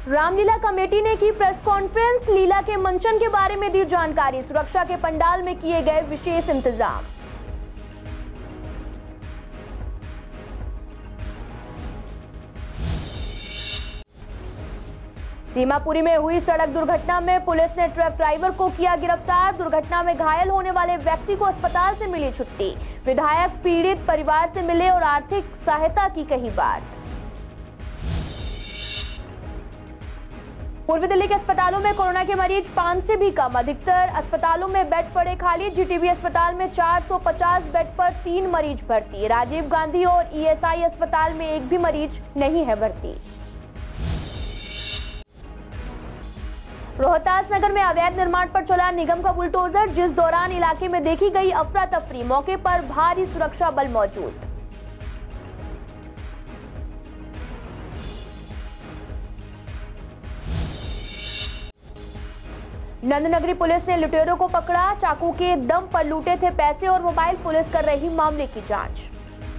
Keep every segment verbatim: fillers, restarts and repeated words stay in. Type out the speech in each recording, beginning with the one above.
Ramlila committee ने की press conference, लीला के मंचन के बारे में दी जानकारी। सुरक्षा के पंडाल में किए गए विशेष इंतजाम। सीमापुरी में हुई सड़क दुर्घटना में पुलिस ने ट्रक ड्राइवर को किया गिरफ्तार। दुर्घटना में घायल होने वाले व्यक्ति को अस्पताल से मिली छुट्टी। विधायक पीड़ित परिवार से मिले और आर्थिक सहायता की कही बात। पूर्वी दिल्ली के अस्पतालों में कोरोना के मरीज पांच से भी कम। अधिकतर अस्पतालों में बेड पड़े खाली। जीटीबी अस्पताल में चार सौ पचास बेड पर तीन मरीज भर्ती। राजीव गांधी और ईएसआई अस्पताल में एक भी मरीज नहीं है भर्ती। रोहतास नगर में अवैध निर्माण पर चला निगम का बुलडोजर, जिस दौरान इलाके में देखी गई अफरा तफरी। मौके पर भारी सुरक्षा बल मौजूद। नंदनगरी पुलिस ने लुटेरों को पकड़ा। चाकू के दम पर लूटे थे पैसे और मोबाइल। पुलिस कर रही मामले की जांच।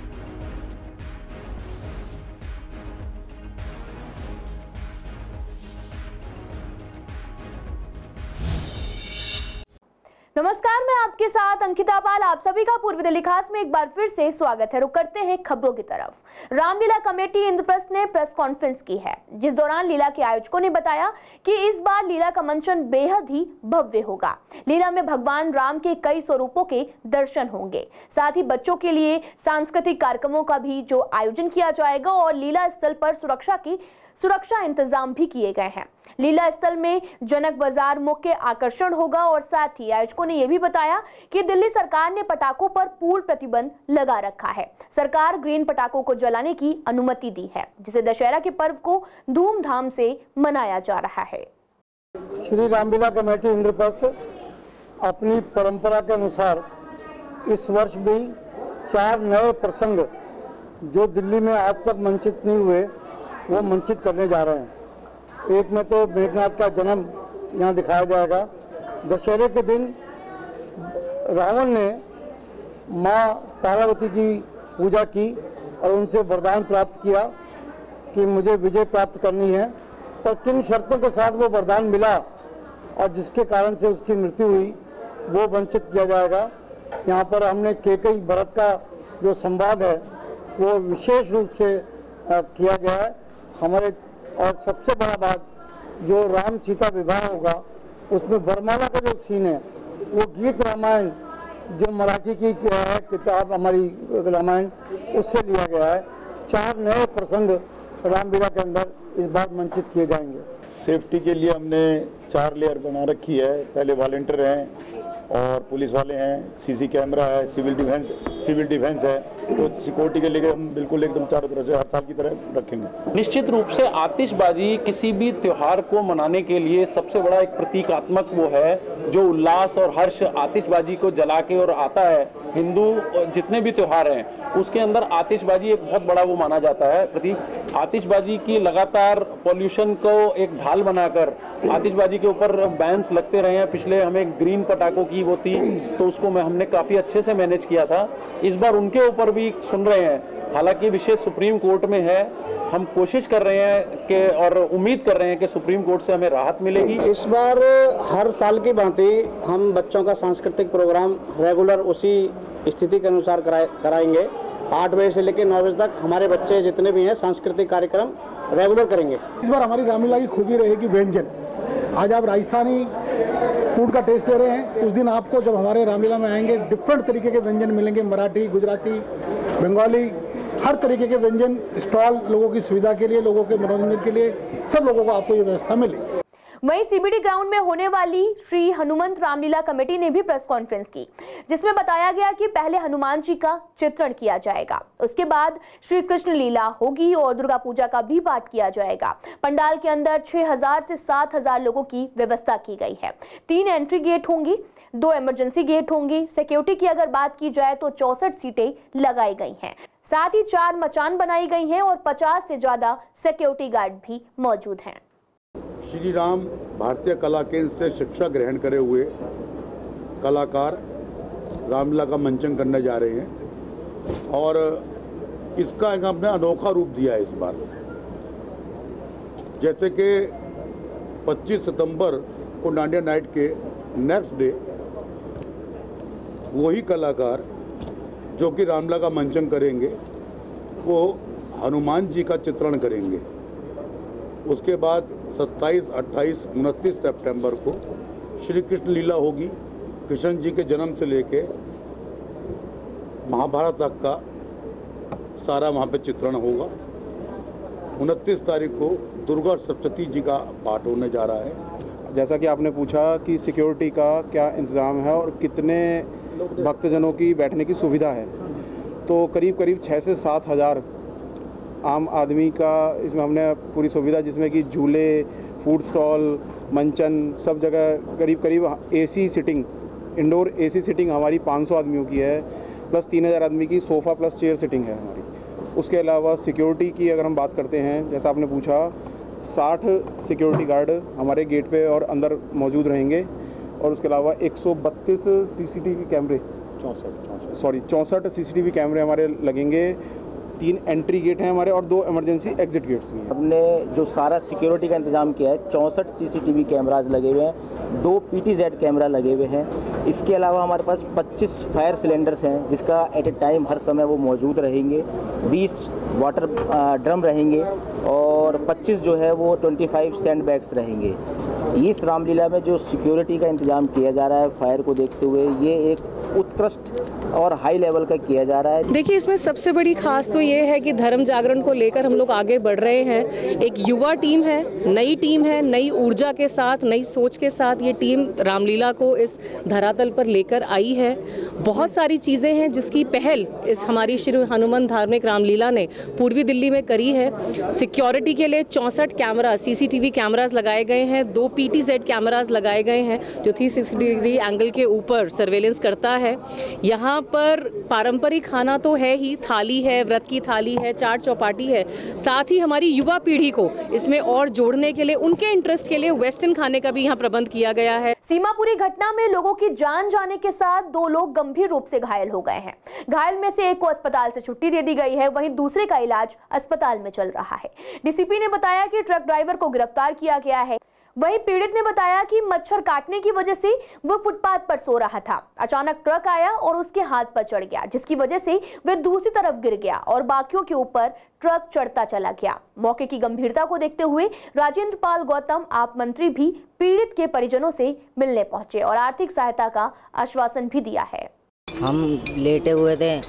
नमस्कार, मैं आपके साथ अंकिता पाल। आप सभी का पूर्वी दिल्ली खास में एक बार फिर से स्वागत है। रुक करते हैं खबरों की तरफ। रामलीला कमेटी इंद्रप्रस्थ ने प्रेस कॉन्फ्रेंस की है, जिस दौरान लीला के आयोजकों ने बताया कि इस बार लीला का मंचन बेहद ही भव्य होगा। लीला में भगवान राम के कई स्वरूपों के दर्शन होंगे। साथ ही बच्चों के लिए सांस्कृतिक कार्यक्रमों का भी जो आयोजन किया जाएगा और लीला स्थल पर सुरक्षा की सुरक्षा इंतजाम भी किए गए हैं। लीला स्थल में जनक बाजार मुख्य आकर्षण होगा और साथ ही आयोजकों ने यह भी बताया कि दिल्ली सरकार ने पटाखों पर पूर्ण प्रतिबंध लगा रखा है। सरकार ग्रीन पटाखों को जलाने की अनुमति दी है, जिसे दशहरा के पर्व को धूमधाम से मनाया जा रहा है। श्री रामलीला कमेटी इंद्रप्रस्थ अपनी परंपरा के अनुसार इस वर्ष भी चार नए प्रसंग जो दिल्ली में आज तक मंचित नहीं हुए वो मंचित करने जा रहे हैं। एक में तो मेघनाथ का जन्म यहाँ दिखाया जाएगा। दशहरे के दिन रावण ने माँ तारावती की पूजा की और उनसे वरदान प्राप्त किया कि मुझे विजय प्राप्त करनी है, पर किन शर्तों के साथ वो वरदान मिला और जिसके कारण से उसकी मृत्यु हुई वो वंचित किया जाएगा। यहाँ पर हमने केकई भरत का जो संवाद है वो विशेष रूप से किया गया है हमारे। और सबसे बड़ा बात, जो राम सीता विवाह होगा उसमें वरमाला का जो सीन है वो गीत रामायण जो मराठी की है किताब हमारी रामायण उससे लिया गया है। चार नए प्रसंग रामलीला के अंदर इस बार मंचित किए जाएंगे। सेफ्टी के लिए हमने चार लेयर बना रखी है। पहले वॉलंटियर हैं और पुलिस वाले हैं, सीसी कैमरा है, सिविल डिफेंस सिविल डिफेंस है। तो सिक्योरिटी के लिए हम बिल्कुल एकदम चारों तरफ से हर साल की तरह रखेंगे। निश्चित रूप से आतिशबाजी किसी भी त्योहार को मनाने के लिए सबसे बड़ा एक प्रतीकात्मक वो है जो उल्लास और हर्ष आतिशबाजी को जला के और आता है। हिंदू जितने भी त्योहार हैं उसके अंदर आतिशबाजी एक बहुत बड़ा वो माना जाता है प्रतीक। आतिशबाजी की लगातार पॉल्यूशन को एक ढाल बनाकर आतिशबाजी के ऊपर बैन्स लगते रहे हैं। पिछले हमें ग्रीन पटाखों की वो थी तो उसको मैं हमने काफ़ी अच्छे से मैनेज किया था। इस बार उनके ऊपर भी सुन रहे हैं। हालांकि विषय सुप्रीम कोर्ट में है, हम कोशिश कर रहे हैं कि और उम्मीद कर रहे हैं कि सुप्रीम कोर्ट से हमें राहत मिलेगी। इस बार हर साल की भांति हम बच्चों का सांस्कृतिक प्रोग्राम रेगुलर उसी स्थिति के अनुसार कराए कराएंगे। आठ बजे से लेकर नौ बजे तक हमारे बच्चे जितने भी हैं सांस्कृतिक कार्यक्रम रेगुलर करेंगे। इस बार हमारी रामलीला की खूबी रहेगी व्यंजन। आज आप राजस्थानी फूड का टेस्ट दे रहे हैं, उस दिन आपको जब हमारे रामलीला में आएंगे डिफरेंट तरीके के व्यंजन मिलेंगे। मराठी, गुजराती, बंगाली, हर तरीके के व्यंजन स्टॉल लोगों की सुविधा के लिए, लोगों के मनोरंजन के लिए, सब लोगों को आपको ये व्यवस्था मिलेगी। वहीं सीबीडी ग्राउंड में होने वाली श्री हनुमंत रामलीला कमेटी ने भी प्रेस कॉन्फ्रेंस की, जिसमें बताया गया कि पहले हनुमान जी का चित्रण किया जाएगा, उसके बाद श्री कृष्ण लीला होगी और दुर्गा पूजा का भी पाठ किया जाएगा। पंडाल के अंदर छह हजार से सात हजार लोगों की व्यवस्था की गई है। तीन एंट्री गेट होंगी, दो इमरजेंसी गेट होंगी। सिक्योरिटी की अगर बात की जाए तो चौसठ सीटें लगाई गई हैं। साथ ही चार मचान बनाई गई हैं और पचास से ज्यादा सिक्योरिटी गार्ड भी मौजूद हैं। श्री राम भारतीय कला केंद्र से शिक्षा ग्रहण करे हुए कलाकार रामलीला का मंचन करने जा रहे हैं और इसका एक हमने अनोखा रूप दिया है। इस बार जैसे कि पच्चीस सितंबर को डांडिया नाइट के नेक्स्ट डे वही कलाकार जो कि रामलीला का मंचन करेंगे वो हनुमान जी का चित्रण करेंगे। उसके बाद सत्ताईस, अट्ठाईस, उनतीस सितंबर को श्री कृष्ण लीला होगी। कृष्ण जी के जन्म से लेके महाभारत तक का सारा वहाँ पे चित्रण होगा। उनतीस तारीख को दुर्गा सप्तती जी का पाठ होने जा रहा है। जैसा कि आपने पूछा कि सिक्योरिटी का क्या इंतज़ाम है और कितने भक्तजनों की बैठने की सुविधा है, तो करीब करीब छः से सात हज़ार आम आदमी का इसमें हमने पूरी सुविधा, जिसमें कि झूले, फूड स्टॉल, मंचन, सब जगह करीब करीब AC sitting, indoor AC sitting हमारी पाँच सौ आदमियों की है, प्लस तीन हज़ार आदमी की सोफ़ा प्लस चेयर सिटिंग है हमारी। उसके अलावा सिक्योरिटी की अगर हम बात करते हैं, जैसा आपने पूछा, साठ सिक्योरिटी गार्ड हमारे गेट पे और अंदर मौजूद रहेंगे। और उसके अलावा एक सौ बत्तीस सीसीटीवी कैमरे चौंसठ सॉरी चौंसठ सीसीटीवी कैमरे हमारे लगेंगे। तीन एंट्री गेट हैं हमारे और दो इमरजेंसी एग्जिट गेट्स भी हैं। हमने जो सारा सिक्योरिटी का इंतजाम किया है, चौंसठ सीसीटीवी कैमराज लगे हुए हैं, दो पीटीजेड कैमरा लगे हुए हैं। इसके अलावा हमारे पास पच्चीस फायर सिलेंडर्स हैं जिसका एट ए टाइम हर समय वो मौजूद रहेंगे। बीस वाटर ड्रम रहेंगे और पच्चीस जो है वो पच्चीस सैंड बैग्स रहेंगे। इस रामलीला में जो सिक्योरिटी का इंतजाम किया जा रहा है फायर को देखते हुए, ये एक उत्कृष्ट और हाई लेवल का किया जा रहा है। देखिए, इसमें सबसे बड़ी खास तो ये है कि धर्म जागरण को लेकर हम लोग आगे बढ़ रहे हैं। एक युवा टीम है, नई टीम है, नई ऊर्जा के साथ, नई सोच के साथ ये टीम रामलीला को इस धरातल पर लेकर आई है। बहुत सारी चीज़ें हैं जिसकी पहल इस हमारी श्री हनुमान धार्मिक रामलीला ने पूर्वी दिल्ली में करी है। सिक्योरिटी के लिए चौंसठ कैमरा सीसीटीवी कैमराज लगाए गए हैं, दो पीटीजेड कैमराज लगाए गए हैं जो थ्री सिक्सटी डिग्री एंगल के ऊपर सर्वेलेंस करता है। यहाँ पर पारंपरिक खाना तो है ही, थाली है, व्रत की थाली है, चाट चौपाटी है, साथ ही हमारी युवा पीढ़ी को इसमें और जोड़ने के लिए, उनके इंटरेस्ट के लिए वेस्टर्न खाने का भी यहाँ प्रबंध किया गया है। सीमापुरी घटना में लोगों की जान जाने के साथ दो लोग गंभीर रूप से घायल हो गए हैं। घायल में से एक को अस्पताल से छुट्टी दे दी गई है, वहीं दूसरे का इलाज अस्पताल में चल रहा है। डीसीपी ने बताया कि ट्रक ड्राइवर को गिरफ्तार किया गया है। वहीं पीड़ित ने बताया कि मच्छर काटने की वजह से वह फुटपाथ पर सो रहा था। अचानक ट्रक आया और उसके हाथ पर चढ़ गया, जिसकी वजह से वह दूसरी तरफ गिर गया और बाकियों के ऊपर ट्रक चढ़ता चला गया। मौके की गंभीरता को देखते हुए राजेंद्र पाल गौतम आप मंत्री भी पीड़ित के परिजनों से मिलने पहुंचे और आर्थिक सहायता का आश्वासन भी दिया है। हम लेटे हुए थे,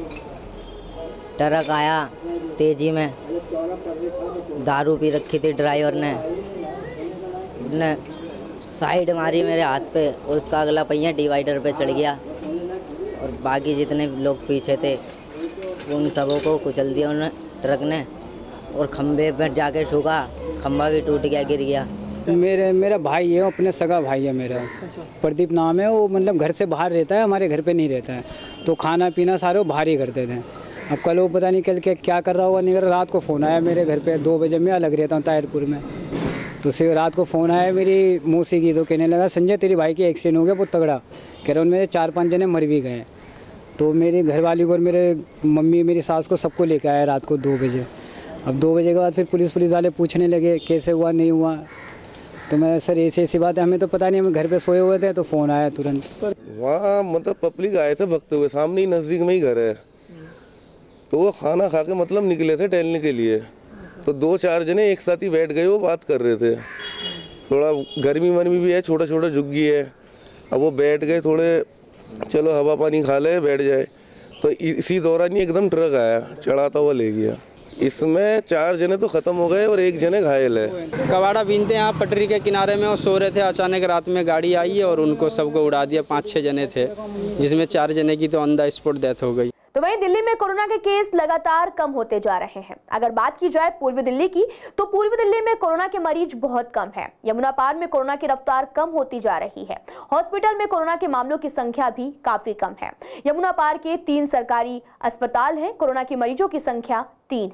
ट्रक आया तेजी में, दारू पी रखी थी ड्राइवर ने, ने साइड मारी मेरे हाथ पे, उसका अगला पहिया डिवाइडर पे चढ़ गया और बाकी जितने लोग पीछे थे उन सबों को कुचल दिया उन्हें ट्रक ने और खंबे पर जाके ठुका, खंबा भी टूट गया, गिर गया। मेरे मेरा भाई है, अपने सगा भाई है मेरा, प्रदीप नाम है। वो मतलब घर से बाहर रहता है, हमारे घर पे नहीं रहता है, तो खाना पीना सारे वो बाहर ही करते थे। अब कल वो पता नहीं कल के क्या कर रहा होगा, नहीं कर। रात को फ़ोन आया मेरे घर पे, दो बजे मैं अलग रहता हूँ ताहिरपुर में, तो उसे रात को फ़ोन आया मेरी मौसी की, तो कहने लगा संजय तेरी भाई की एक्सीडेंट हो गया बहुत तगड़ा, कह रहा उनमें चार पाँच जने मर भी गए। तो मेरी घरवाली को और मेरे मम्मी मेरी सास को सबको लेकर आया रात को दो बजे। अब दो बजे के बाद फिर पुलिस पुलिस वाले पूछने लगे कैसे हुआ नहीं हुआ, तो मैं सर ऐसी ऐसी बात है, हमें तो पता नहीं, हम घर पे सोए हुए थे तो फ़ोन आया तुरंत। वहाँ मतलब पब्लिक आए थे भगते हुए, सामने ही नज़दीक में ही घर है, तो वो खाना खा के मतलब निकले थे टहलने के लिए, तो दो चार जने एक साथ ही बैठ गए, वो बात कर रहे थे। थोड़ा गर्मी वर्मी भी है, छोटा छोटा झुग्गी है, अब वो बैठ गए, थोड़े चलो हवा पानी खा ले बैठ जाए, तो इसी दौरान ही एकदम ट्रक आया, चढ़ाता हुआ ले गया। इसमें चार जने तो ख़त्म हो गए और एक जने घायल है। कबाड़ा बीनते यहाँ पटरी के किनारे में और सो रहे थे, अचानक रात में गाड़ी आई और उनको सबको उड़ा दिया। पाँच छः जने थे जिसमें चार जने की तो ऑन द स्पॉट डेथ हो गई। तो वहीं दिल्ली में कोरोना के केस लगातार कम होते जा रहे हैं। अगर बात की जाए पूर्वी दिल्ली की, तो पूर्वी दिल्ली में कोरोना के मरीज बहुत कम है। यमुना पार में कोरोना की रफ्तार कम होती जा रही है। हॉस्पिटल में कोरोना के मामलों की संख्या भी काफी कम है। यमुना पार के तीन सरकारी अस्पताल हैं, कोरोना के मरीजों की संख्या तीन है।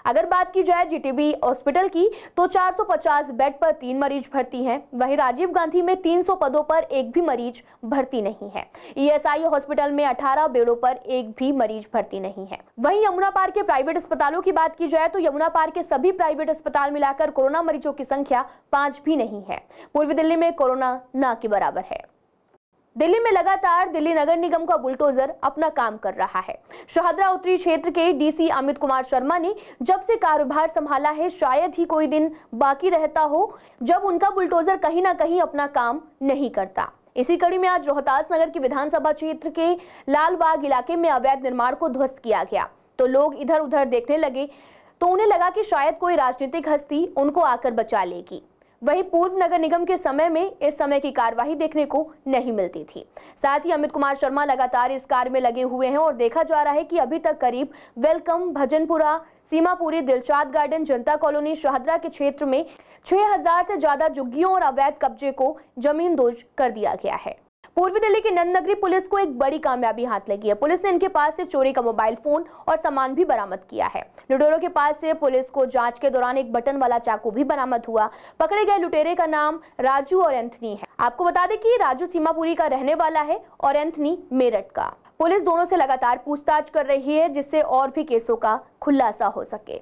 अगर बात की जाए जीटीबी हॉस्पिटल की तो चार सौ पचास बेड पर तीन मरीज भर्ती हैं। वहीं राजीव गांधी में तीन सौ पदों पर एक भी मरीज भर्ती नहीं है। ईएसआई हॉस्पिटल में अठारह बेडों पर एक भी मरीज भर्ती नहीं है। वहीं यमुना पार के प्राइवेट अस्पतालों की बात की जाए तो यमुना पार के सभी प्राइवेट अस्पताल मिलाकर कोरोना मरीजों की संख्या पांच भी नहीं है। पूर्वी दिल्ली में कोरोना ना के बराबर है। दिल्ली में लगातार दिल्ली नगर निगम का बुलडोजर अपना काम कर रहा है। शहदरा उत्तरी क्षेत्र के डीसी अमित कुमार शर्मा ने जब से कार्यभार संभाला है, शायद ही कोई दिन बाकी रहता हो जब उनका बुलडोजर कहीं ना कहीं अपना काम नहीं करता। इसी कड़ी में आज रोहतास नगर की विधानसभा क्षेत्र के लालबाग इलाके में अवैध निर्माण को ध्वस्त किया गया तो लोग इधर उधर देखने लगे तो उन्हें लगा कि शायद कोई राजनीतिक हस्ती उनको आकर बचा लेगी। वहीं पूर्व नगर निगम के समय में इस समय की कार्यवाही देखने को नहीं मिलती थी। साथ ही अमित कुमार शर्मा लगातार इस कार्य में लगे हुए हैं और देखा जा रहा है कि अभी तक करीब Welcome, Bhajanpura, Seemapuri, Dilshad garden, Janta colony, Shahdara के क्षेत्र में छह हजार से ज्यादा झुग्गियों और अवैध कब्जे को जमींदोज कर दिया गया है। पूर्वी दिल्ली की नंद नगरी पुलिस को एक बड़ी कामयाबी हाथ लगी है। पुलिस ने इनके पास से चोरी का मोबाइल फोन और सामान भी बरामद किया है। लुटेरों के पास से पुलिस को जांच के दौरान एक बटन वाला चाकू भी बरामद हुआ। पकड़े गए लुटेरे का नाम राजू और एंथनी है। आपको बता दें कि राजू सीमापुरी का रहने वाला है और एंथनी मेरठ का। पुलिस दोनों से लगातार पूछताछ कर रही है जिससे और भी केसों का खुलासा हो सके।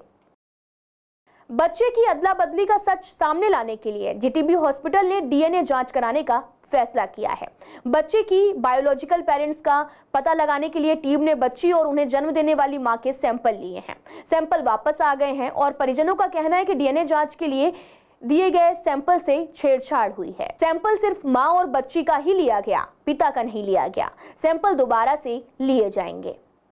बच्चे की अदला बदली का सच सामने लाने के लिए जीटीबी हॉस्पिटल ने डीएनए जांच कराने का फैसला किया है। बच्चे की बायोलॉजिकल पेरेंट्स का पता लगाने के लिए टीम ने बच्ची और उन्हें जन्म देने वाली मां के सैंपल लिए हैं। सैंपल वापस आ गए हैं और परिजनों का कहना है कि डीएनए जांच के लिए दिए गए सैंपल से छेड़छाड़ हुई है। सैंपल सिर्फ मां और बच्ची का ही लिया गया, पिता का नहीं लिया गया। सैंपल दोबारा से लिए जाएंगे।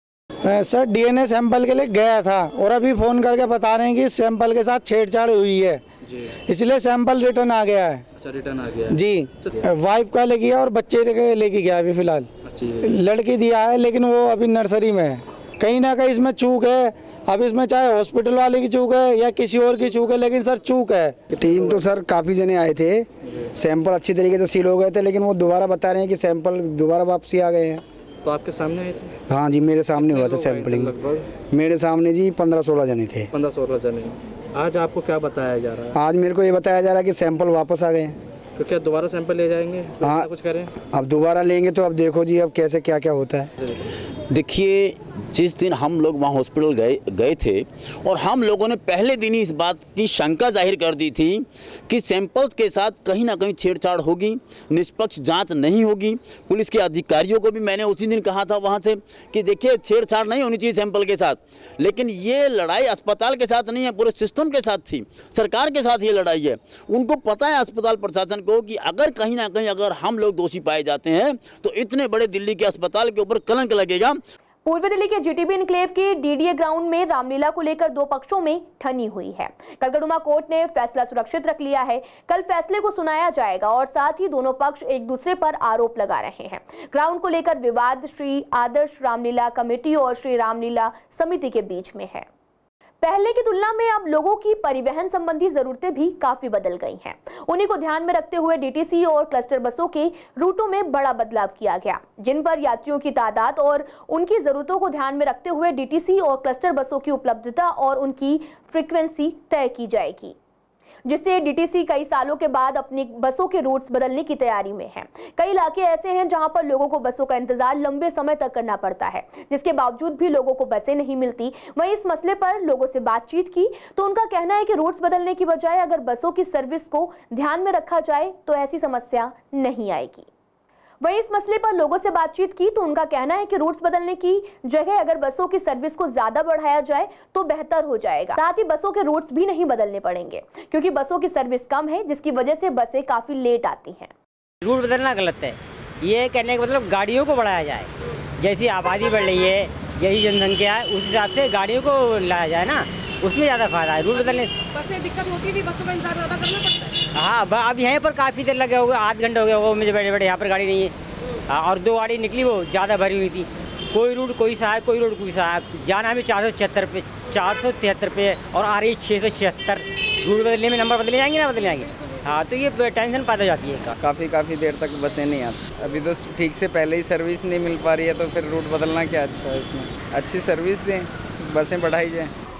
सर डीएनए सैंपल के लिए गया था और अभी फोन करके बता रहे हैं कि सैंपल के साथ छेड़छाड़ हुई है, इसलिए सैंपल रिटर्न आ गया है। अच्छा, रिटर्न आ गया जी। वाइफ का ले गया और बच्चे के लेके गया अभी फिलहाल। लड़की दिया है लेकिन वो अभी नर्सरी में है। कहीं ना कहीं इसमें चूक है। अब इसमें चाहे हॉस्पिटल वाले की चूक है या किसी और की चूक है, लेकिन सर चूक है। टीम तो सर काफ़ी जने आए थे, सैंपल अच्छी तरीके से सील हो गए थे, लेकिन वो दोबारा बता रहे हैं कि सैंपल दोबारा वापसी आ गए हैं। तो आपके सामने आए थे? हाँ जी, मेरे सामने हुआ था सैंपलिंग। मेरे सामने जी पंद्रह सोलह जने थे। पंद्रह सोलह जने। आज आपको क्या बताया जा रहा है? आज मेरे को ये बताया जा रहा है कि सैंपल वापस आ गए हैं। तो क्या दोबारा सैंपल ले जाएंगे? हाँ, कुछ करें? अब दोबारा लेंगे तो अब देखो जी अब कैसे क्या क्या होता है। देखिए, जिस दिन हम लोग वहाँ हॉस्पिटल गए गए थे और हम लोगों ने पहले दिन ही इस बात की शंका जाहिर कर दी थी कि सैंपल के साथ कहीं ना कहीं छेड़छाड़ होगी, निष्पक्ष जांच नहीं होगी। पुलिस के अधिकारियों को भी मैंने उसी दिन कहा था वहाँ से कि देखिए छेड़छाड़ नहीं होनी चाहिए सैंपल के साथ। लेकिन ये लड़ाई अस्पताल के साथ नहीं है, पूरे सिस्टम के साथ थी, सरकार के साथ ये लड़ाई है। उनको पता है अस्पताल प्रशासन को कि अगर कहीं ना कहीं अगर हम लोग दोषी पाए जाते हैं तो इतने बड़े दिल्ली के अस्पताल के ऊपर कलंक लगेगा। पूर्वी दिल्ली के जीटीबी एनक्लेव के डीडीए ग्राउंड में रामलीला को लेकर दो पक्षों में ठनी हुई है। कलकदुमा कोर्ट ने फैसला सुरक्षित रख लिया है। कल फैसले को सुनाया जाएगा और साथ ही दोनों पक्ष एक दूसरे पर आरोप लगा रहे हैं। ग्राउंड को लेकर विवाद श्री आदर्श रामलीला कमेटी और श्री रामलीला समिति के बीच में है। पहले की तुलना में अब लोगों की परिवहन संबंधी जरूरतें भी काफी बदल गई हैं। उन्हीं को ध्यान में रखते हुए डीटीसी और क्लस्टर बसों के रूटों में बड़ा बदलाव किया गया, जिन पर यात्रियों की तादाद और उनकी जरूरतों को ध्यान में रखते हुए डीटीसी और क्लस्टर बसों की उपलब्धता और उनकी फ्रीक्वेंसी तय की जाएगी, जिससे डीटीसी कई सालों के बाद अपनी बसों के रूट्स बदलने की तैयारी में है। कई इलाके ऐसे हैं जहां पर लोगों को बसों का इंतजार लंबे समय तक करना पड़ता है, जिसके बावजूद भी लोगों को बसें नहीं मिलती। वहीं इस मसले पर लोगों से बातचीत की तो उनका कहना है कि रूट्स बदलने की बजाय अगर बसों की सर्विस को ध्यान में रखा जाए तो ऐसी समस्या नहीं आएगी। वहीं इस मसले पर लोगों से बातचीत की तो उनका कहना है कि रूट्स बदलने की जगह अगर बसों की सर्विस को ज्यादा बढ़ाया जाए तो बेहतर हो जाएगा। साथ ही बसों के रूट्स भी नहीं बदलने पड़ेंगे क्योंकि बसों की सर्विस कम है, जिसकी वजह से बसें काफी लेट आती हैं। रूट बदलना गलत है। ये कहने का मतलब गाड़ियों को बढ़ाया जाए, जैसी आबादी बढ़ रही है, यही जनसंख्या है, उस हिसाब से गाड़ियों को लाया जाए ना, उसमें ज़्यादा फायदा है। रूट बदलने बसें दिक्कत होती है, बसों का इंतजार ज़्यादा करना पड़ता है। हाँ, अब यहाँ पर काफ़ी देर लगे हो गए, आध घंटे हो गया वो मुझे बैठे बैठे, यहाँ पर गाड़ी नहीं है और दो गाड़ी निकली वो ज़्यादा भरी हुई थी। कोई रूट कोई सहायक, कोई रूट कोई सहायक। जाना हमें चार सौ छिहत्तर पे चार सौ तिहत्तर पे और आ रही छः सौ छिहत्तर। रूट बदलने में नंबर बदले जाएंगे ना बदले जाएंगे। हाँ, तो ये टेंशन पैदा हो जाती है। काफ़ी काफ़ी देर तक बसें नहीं आती। अभी तो ठीक से पहले ही सर्विस नहीं मिल पा रही है, तो फिर रूट बदलना क्या अच्छा है। इसमें अच्छी सर्विस दें, बसें बढ़ाई जाएँ।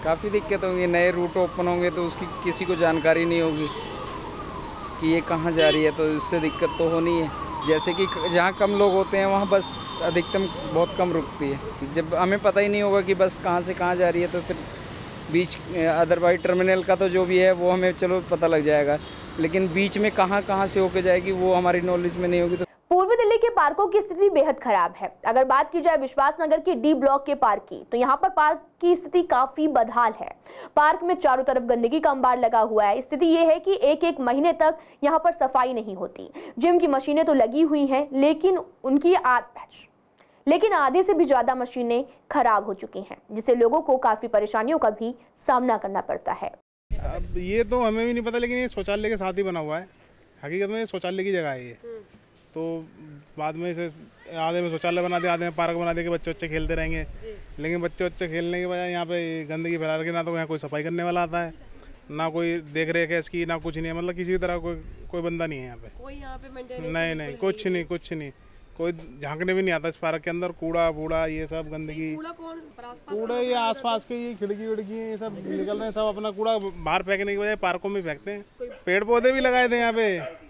काफ़ी दिक्कत होंगी, नए रूट ओपन होंगे तो उसकी किसी को जानकारी नहीं होगी कि ये कहाँ जा रही है, तो इससे दिक्कत तो होनी है। जैसे कि जहाँ कम लोग होते हैं वहाँ बस अधिकतम बहुत कम रुकती है। जब हमें पता ही नहीं होगा कि बस कहाँ से कहाँ जा रही है तो फिर बीच अदरवाइज टर्मिनल का तो जो भी है वो हमें चलो पता लग जाएगा, लेकिन बीच में कहाँ कहाँ से होके जाएगी वो हमारी नॉलेज में नहीं होगी। तो पूर्वी दिल्ली के पार्कों की स्थिति बेहद खराब है। अगर बात की जाए विश्वास नगर के डी ब्लॉक के पार्क की, तो यहाँ पर पार्क की स्थिति काफी बदहाल है। पार्क में चारों तरफ गंदगी का अंबार लगा हुआ है। स्थिति ये है कि एक एक महीने तक यहाँ पर सफाई नहीं होती। जिम की मशीनें तो लगी हुई हैं, लेकिन उनकी आध लेकिन आधे से भी ज्यादा मशीनें खराब हो चुकी हैं, जिससे लोगों को काफी परेशानियों का भी सामना करना पड़ता है। अब ये तो हमें भी नहीं पता, लेकिन ये शौचालय के साथ ही बना हुआ है। हकीकत में शौचालय की जगह है ये, तो बाद में इसे आधे में शौचालय बना दे, आधे में पार्क बना दे के बच्चे बच्चे खेलते रहेंगे। लेकिन बच्चे बच्चे खेलने के बजाय यहाँ पे गंदगी फैला रखी, ना तो यहाँ कोई सफाई करने वाला आता है, ना कोई देख रेख है इसकी, ना कुछ नहीं है। मतलब किसी तरह कोई कोई बंदा नहीं है यहाँ पे, कोई यहाँ पे मेंटेनेंस नहीं नहीं कुछ नहीं कुछ नहीं कोई झांकने भी नहीं आता इस पार्क के अंदर। कूड़ा बूढ़ा ये सब गंदगी, कूड़ा ये आसपास के ये खिड़की विड़की ये सब निकल रहे हैं, सब अपना कूड़ा बाहर फेंकने के बजाय पार्कों में फेंकते हैं। पेड़ पौधे भी लगाए थे यहाँ पे,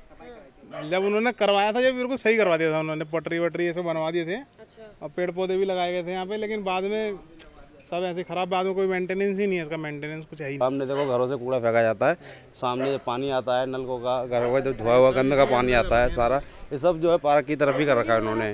जब उन्होंने करवाया था जब बिल्कुल सही करवा दिया था उन्होंने, पटरी वटरी ये सब बनवा दिए थे। अच्छा। और पेड़ पौधे भी लगाए गए थे यहाँ पे, लेकिन बाद में सब ऐसे खराब, बाद में कोई मेंटेनेंस ही नहीं है, इसका मेंटेनेंस कुछ है ही नहीं। सामने देखो घरों से कूड़ा फेंका जाता है, सामने जो पानी आता है नलकों का, घरों का जो धुआ हुआ गंद का पानी आता है सारा, ये सब जो है पार्क की तरफ ही कर रखा है उन्होंने।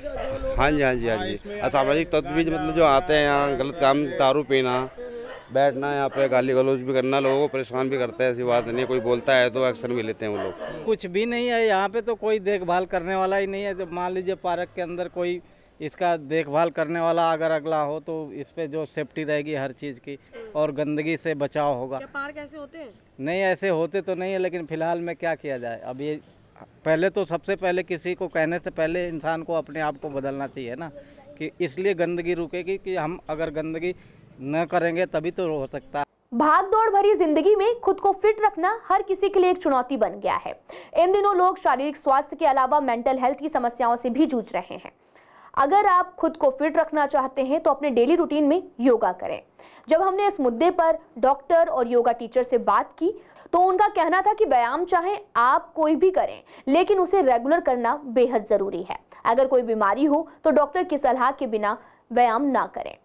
हाँ जी हाँ जी हाँ जी असामाजिक तत्व भी मतलब जो आते हैं यहाँ, गलत काम, दारू पीना, बैठना, यहाँ पे गाली गलौज भी करना, लोगों को परेशान भी करते हैं। ऐसी बात नहीं, कोई बोलता है तो एक्शन भी लेते हैं वो लोग। कुछ भी नहीं है यहाँ पे, तो कोई देखभाल करने वाला ही नहीं है। जब मान लीजिए पार्क के अंदर कोई इसका देखभाल करने वाला अगर अगला हो तो इस पे जो सेफ्टी रहेगी हर चीज़ की, और गंदगी से बचाव होगा। क्या पार्क ऐसे होते हैं? नहीं, ऐसे होते तो नहीं है, लेकिन फिलहाल में क्या किया जाए। अब ये पहले तो सबसे पहले किसी को कहने से पहले इंसान को अपने आप को बदलना चाहिए ना, कि इसलिए गंदगी रुकेगी कि हम अगर गंदगी न करेंगे तभी तो हो सकता है। भाग दौड़ भरी जिंदगी में खुद को फिट रखना हर किसी के लिए एक चुनौती बन गया है। इन दिनों लोग शारीरिक स्वास्थ्य के अलावा मेंटल हेल्थ की समस्याओं से भी जूझ रहे हैं। अगर आप खुद को फिट रखना चाहते हैं तो अपने डेली रूटीन में योगा करें। जब हमने इस मुद्दे पर डॉक्टर और योगा टीचर से बात की तो उनका कहना था कि व्यायाम चाहे आप कोई भी करें, लेकिन उसे रेगुलर करना बेहद जरूरी है। अगर कोई बीमारी हो तो डॉक्टर की सलाह के बिना व्यायाम ना करें।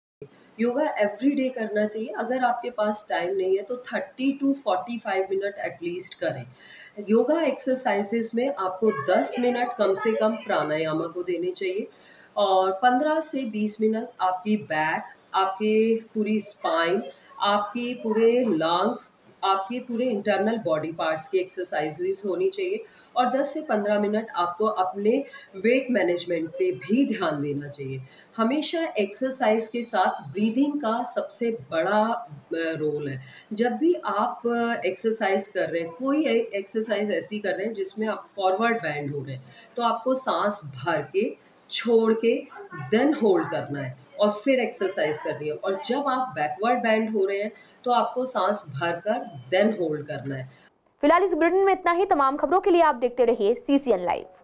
योगा एवरी डे करना चाहिए। अगर आपके पास टाइम नहीं है तो thirty to forty five minute at least करें। योगा एक्सरसाइजेस में आपको दस मिनट कम से कम प्राणायाम को देने चाहिए, और पंद्रह से बीस मिनट आपकी बैक, आपके पूरी स्पाइन, आपकी पूरे लंग्स, आपके पूरे इंटरनल बॉडी पार्ट्स की एक्सरसाइजेस होनी चाहिए। और दस से पंद्रह मिनट आपको अपने वेट मैनेजमेंट पे भी ध्यान देना चाहिए। हमेशा एक्सरसाइज के साथ ब्रीदिंग का सबसे बड़ा रोल है। जब भी आप एक्सरसाइज कर रहे हैं, कोई एक्सरसाइज ऐसी कर रहे हैं जिसमें आप फॉरवर्ड बैंड हो रहे हैं, तो आपको सांस भर के, छोड़ के, देन होल्ड करना है और फिर एक्सरसाइज करनी है। और जब आप बैकवर्ड बैंड हो रहे हैं तो आपको सांस भरकर देन होल्ड करना है। फिलहाल इस बुलेटिन में इतना ही। तमाम खबरों के लिए आप देखते रहिए सी सी एन लाइव।